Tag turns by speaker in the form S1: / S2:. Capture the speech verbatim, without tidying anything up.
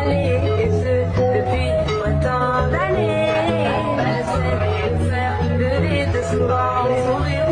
S1: malaise depuis autant d'années. Elle sait faire lever de souvent sourire.